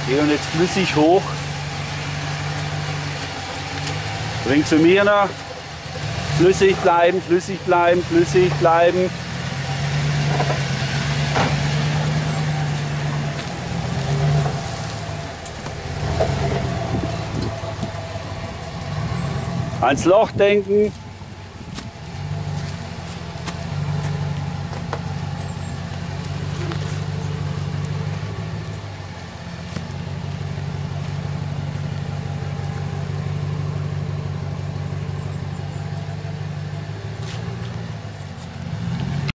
Okay, und jetzt flüssig hoch. Bring zu mir noch. Flüssig bleiben, flüssig bleiben, flüssig bleiben. Ans Loch denken.